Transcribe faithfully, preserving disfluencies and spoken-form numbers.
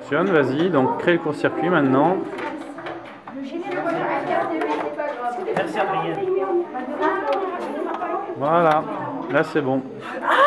fonctionne, vas-y, donc crée le court-circuit maintenant. Merci Adrien. Voilà, là c'est bon. Ah